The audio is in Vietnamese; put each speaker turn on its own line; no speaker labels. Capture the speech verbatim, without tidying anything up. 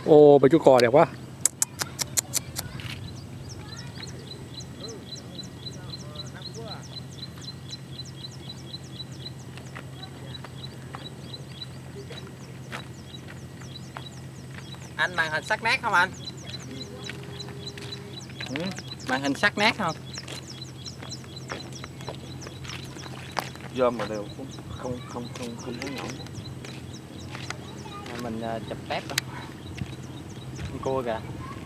Ồ, bầy chú cò đẹp quá.
Anh màn hình sắc nét không anh? Ừ, màn hình sắc nét không?
Dơm mà đều không không không không không có ngỏng.
Mình uh, chụp tép đó. Con cua kìa.